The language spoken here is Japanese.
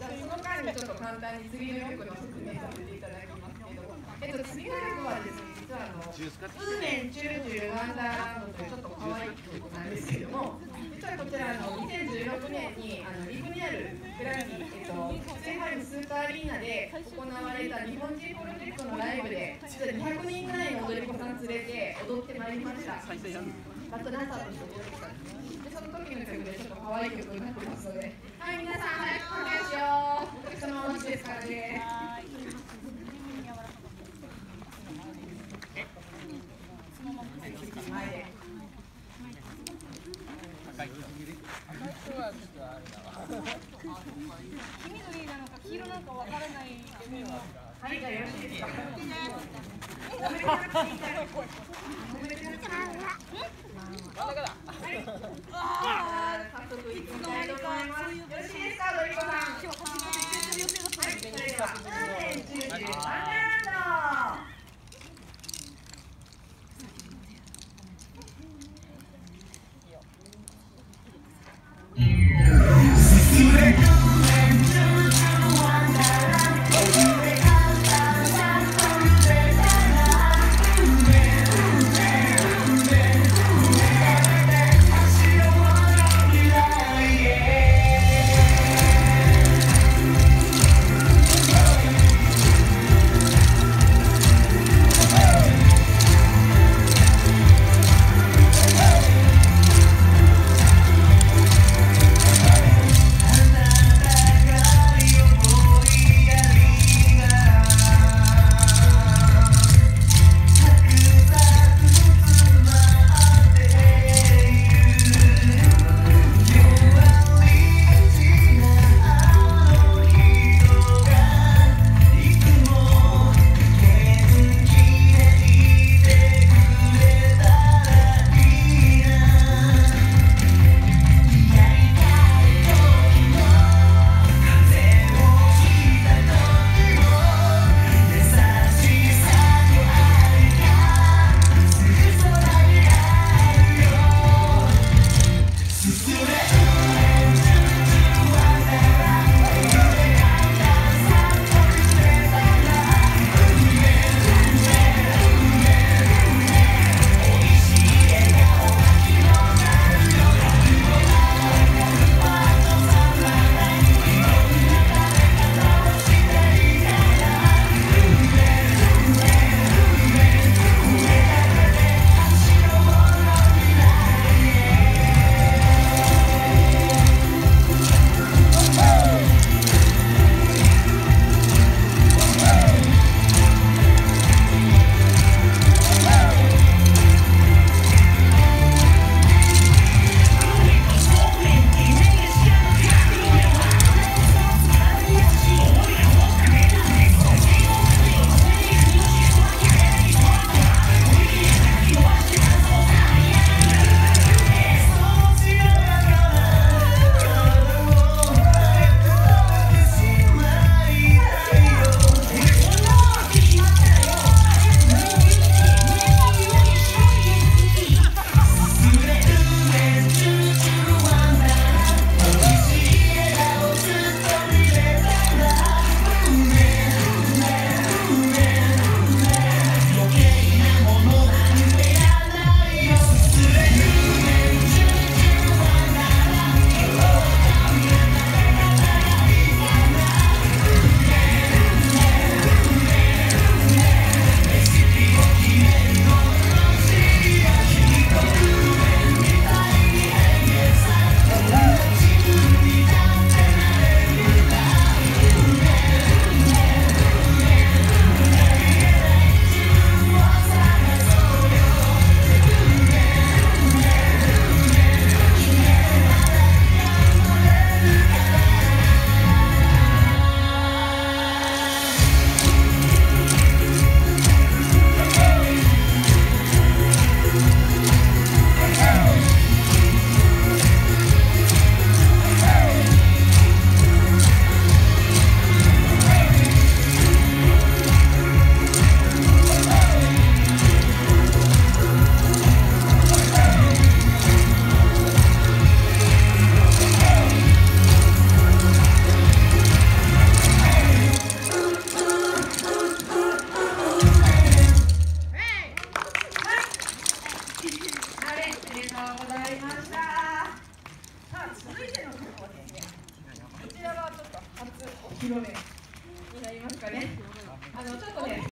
じゃあその間にちょっと簡単に次の曲の説明させていただきますけど、次の曲はですね、実はウーメンチュルチュルワンダーランドというちょっと可愛い曲なんですけども、実はこちら2016年にリブにあるグラミー、セファイムスーパーアリーナで行われた日本人プロジェクトのライブで、実は200人ぐらいの踊り子さん連れて踊ってまいりました。バッドダンサーとして踊ってたんですね。で、その時の曲でちょっと可愛い曲になってますので、はい、皆さん早くお願いしよう。お客様お待ちですからね。前で。 黄緑なのか黄色なのかわからないけど。 はい、じゃあよろしいですか。早速行きたいと思います。よろしいですか、ドリコさん。はい、それでは、ウーメンチュルチュルワンダーランド。 はい、ありがとうございました。さあ、続いての曲はですね、こちらがちょっと初お披露目になりますかね。ちょっとね